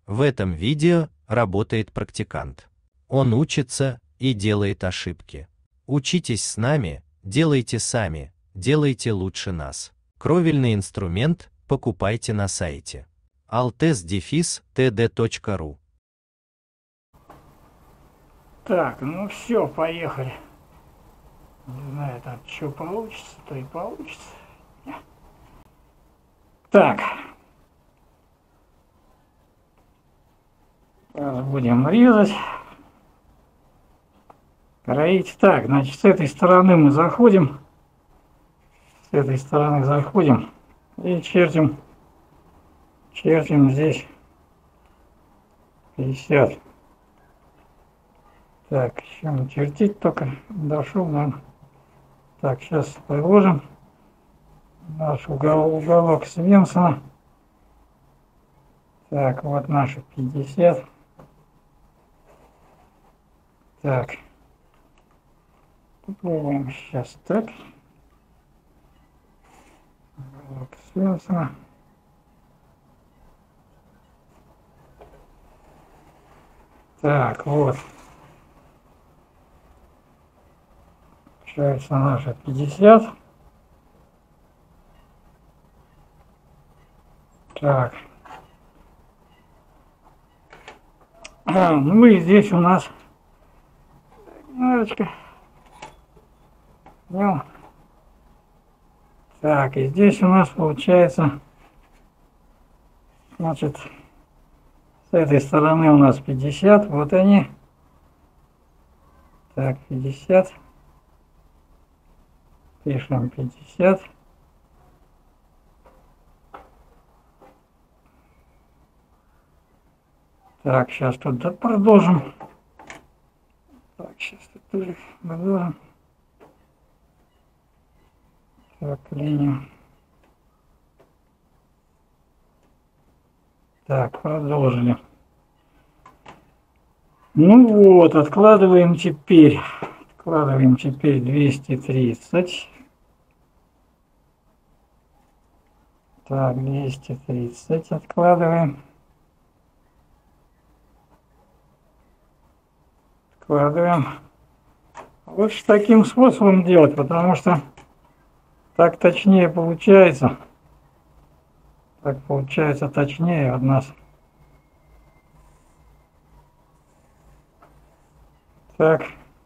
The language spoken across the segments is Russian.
В этом видео работает практикант. Он учится и делает ошибки. Учитесь с нами, делайте сами, делайте лучше нас. Кровельный инструмент покупайте на сайте altes-td.ru. Так, ну все, поехали. Не знаю, там что получится, то и получится. Так. Сейчас будем резать. Кроить. Так, значит, с этой стороны мы заходим. С этой стороны заходим и чертим здесь 50. Так, еще не чертить только дошел, наверное. Так, сейчас приложим наш уголок Свенсона. Так, вот наши 50. Так, попробуем сейчас так. Уголок Свенсона. Так, вот. Получается наша 50. Так. Ну и здесь у нас немножечко. Ну. Так, и здесь у нас получается, значит, с этой стороны у нас 50, вот они. Так, 50. Пишем 50. Так, сейчас тут продолжим. Так, сейчас тут тоже продолжим. Так, линию. Так, продолжили. Ну вот, откладываем теперь 230. Так, 230 откладываем. Вот с таким способом делать, потому что так точнее получается. Так получается точнее от нас. Так.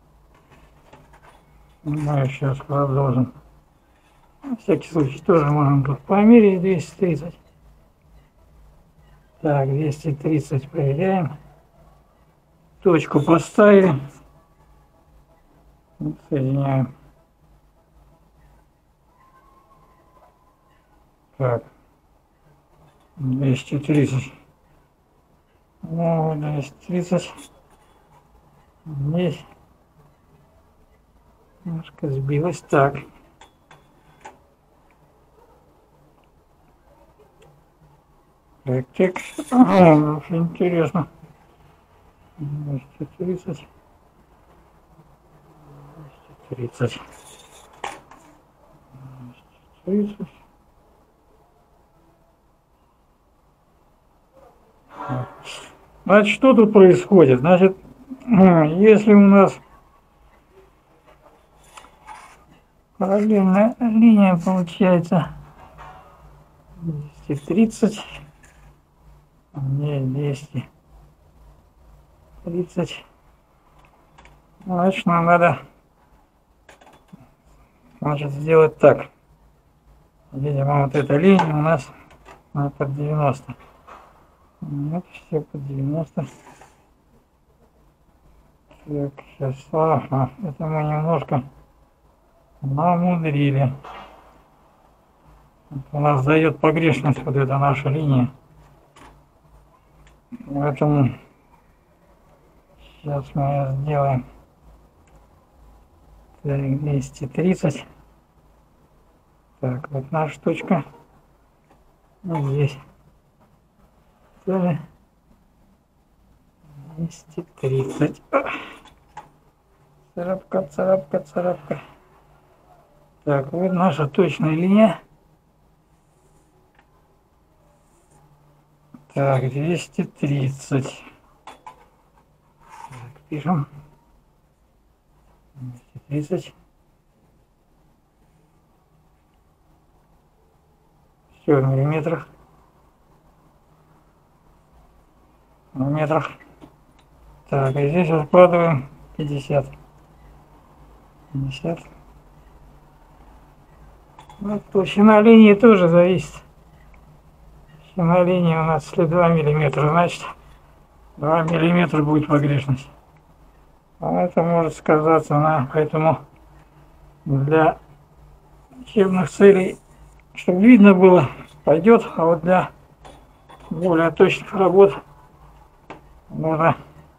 Мы сейчас продолжим. На всякий случай тоже можем тут померить 230. Так, 230 проверяем. Точку поставили. Соединяем. Так. 230. Ну, 230. Здесь. Немножко сбилось. Так. Так. Ага, интересно. 230. 230. 230. Значит, что тут происходит? Значит, если у нас параллельная линия получается 230, не 230, значит, нам надо, значит, сделать так. Видимо, вот эта линия у нас под 90. Вот все по 90. Так, сейчас, ага, это мы немножко намудрили. У нас дает погрешность вот эта наша линия. Поэтому сейчас мы ее сделаем. Так, 230. Так, вот наша точка. Вот здесь. Тоже 230. Царапка, царапка, царапка. Так, вот наша точная линия. Так, 230. Так, пишем. 230. Все в миллиметрах. В метрах. Так, и здесь раскладываем 50. 50. Вот толщина линии тоже зависит. Толщина линии у нас если 2 миллиметра, значит 2 миллиметра будет погрешность. А это может сказаться на, поэтому для учебных целей, чтобы видно было, пойдет, а вот для более точных работ нужно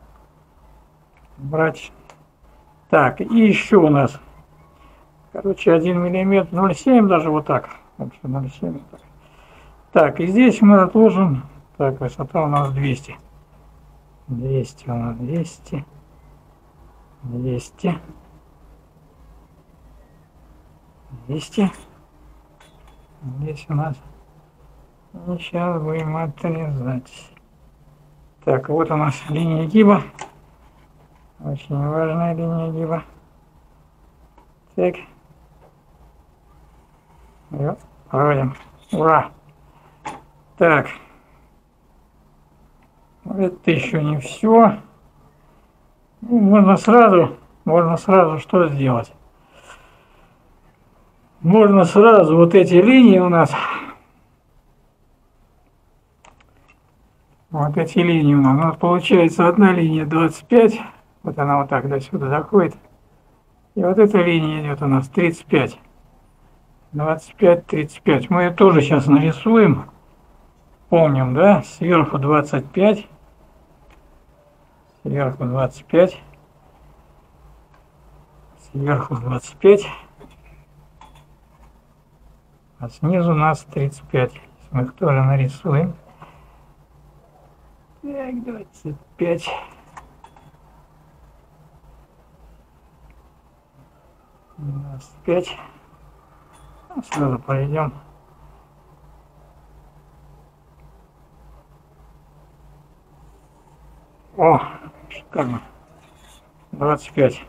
брать. Так, и еще у нас, короче, 1 миллиметр, 0,7 даже вот так. Вообще 0,7 вот так. Так, и здесь мы отложим, так, высота у нас 200. 200 у нас, 200. 200. 200. Здесь у нас. И сейчас будем отрезать. Так, вот у нас линия гиба. Очень важная линия гиба. Так. Ее проводим. Ура! Так. Это еще не все. Ну, можно сразу что сделать? Можно сразу вот эти линии у нас. Вот эти линии у нас получается одна линия 25. Вот она вот так до сюда заходит. И вот эта линия идет у нас 35. 25, 35. Мы ее тоже сейчас нарисуем. Помним, да? Сверху 25. Сверху 25. Сверху 25. А снизу у нас 35. Мы их тоже нарисуем. Так, 25. 25. Сразу пойдем. О, шикарно. 25.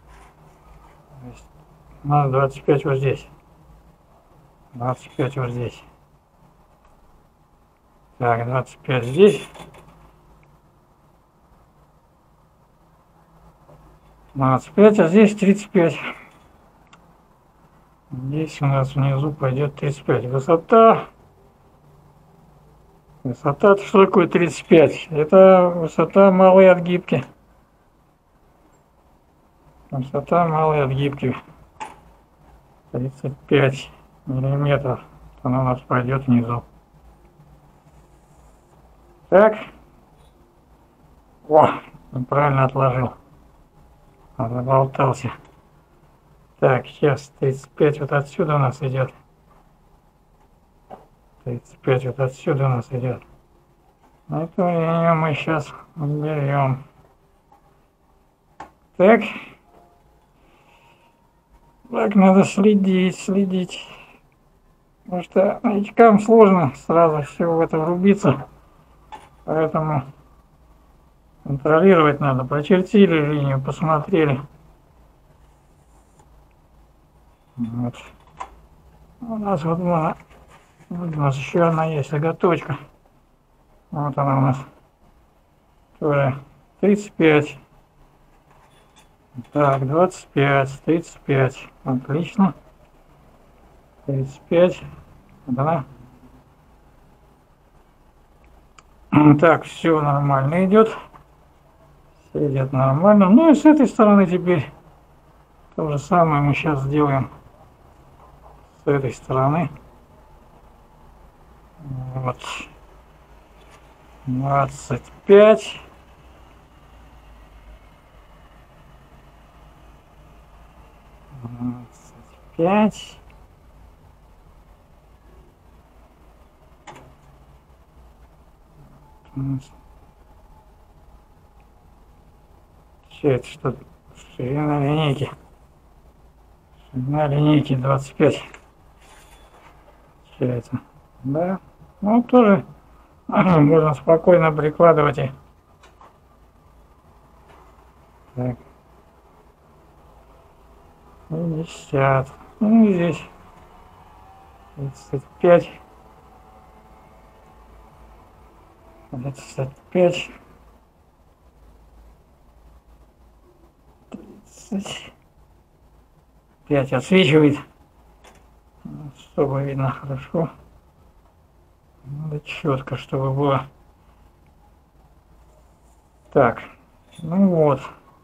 У нас 25 вот здесь. 25 вот здесь. Так, 25 здесь. 25, а здесь 35. Здесь у нас внизу пойдет 35. Высота. Высота, что такое 35? Это высота малой отгибки. Высота малой отгибки. 35 миллиметров. Она у нас пойдет внизу. Так. О, правильно отложил. Заболтался. Так, сейчас 35 вот отсюда у нас идет. 35 вот отсюда у нас идет. Эту линию мы сейчас берем. Так. Так, надо следить. Потому что новичкам сложно сразу все в это врубиться. Поэтому контролировать надо. Прочертили линию, посмотрели. Вот. У нас вот у нас еще одна есть заготовочка. Вот она у нас. Тоже 35. Так, 25, 35. Отлично. 35. Да. Так, все нормально идет. Все идет нормально. Ну и с этой стороны теперь то же самое мы сейчас сделаем. С этой стороны. Вот. 25. 25. Все это что? Ширина линейки. Ширина линейки 25. Получается. Да. Ну, тоже Можно спокойно прикладывать и так. 50. Ну и здесь 35. 35. 35 отсвечивает. Чтобы видно хорошо. Надо четко, чтобы было. Так, ну вот.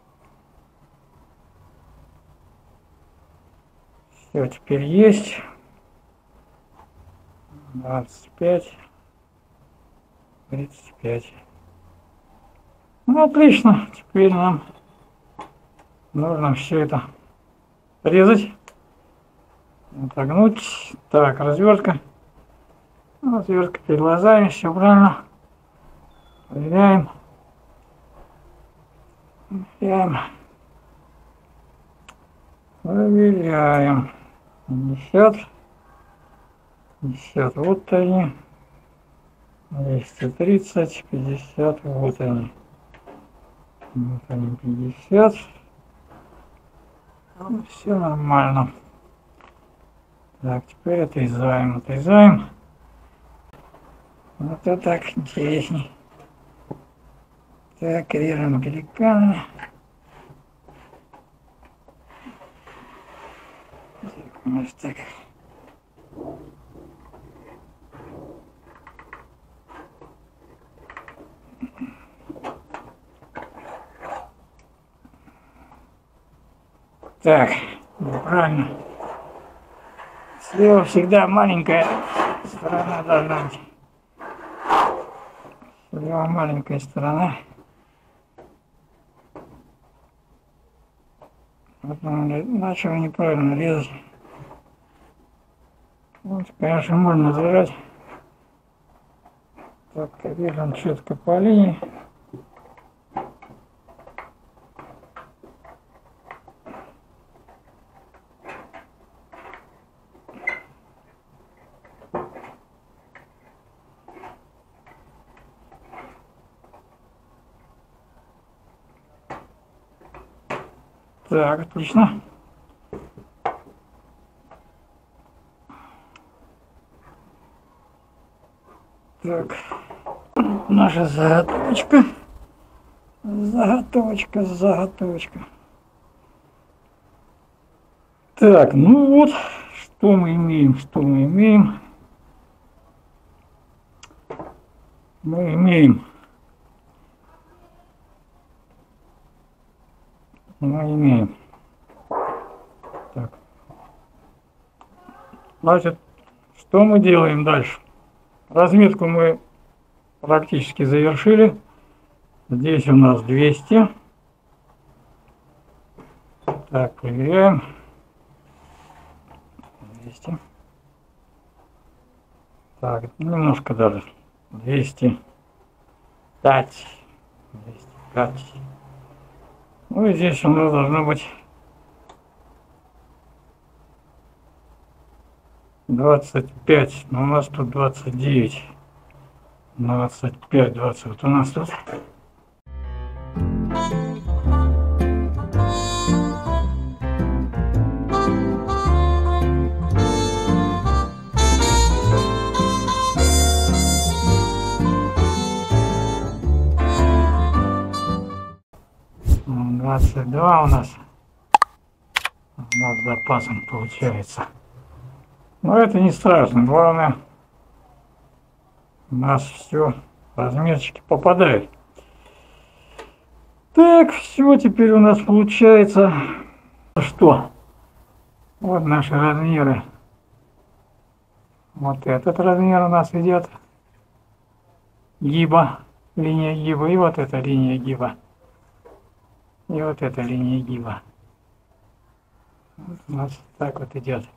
Все, теперь есть. 25. 35. Ну, отлично. Теперь нам нужно все это резать. Отогнуть. Так, развертка. Развертка перед глазами, все правильно. Проверяем. Проверяем. Проверяем. 50. 50. Вот они. 230. 50. Вот они. Вот они. 50. Все нормально. Так, теперь отрезаем. Отрезаем. Вот это так интересней. Так, режем пеликанами. Может так. Так, ну, правильно. Слева всегда маленькая сторона должна быть. Слева маленькая сторона. Вот начал неправильно резать. Вот, конечно, можно зажать. Так, режем четко по линии. Так, отлично. Так, наша заготовочка. Заготовочка. Так, ну вот, что мы имеем, Мы имеем так. Значит, что мы делаем дальше? Разметку мы практически завершили. Здесь у нас 200. Так, проверяем. 200. Так, немножко даже. 205. 205. Ну и здесь у нас должно быть 25, но у нас тут 29. 25, 20. Вот у нас тут. Ну, 22 у нас с запасом получается. Но это не страшно, главное, у нас все, размерчики попадают. Так, все, теперь у нас получается, что? Вот наши размеры. Вот этот размер у нас идет гиба, линия гиба, и вот эта линия гиба. И вот эта линия гиба. Вот у нас так вот идет.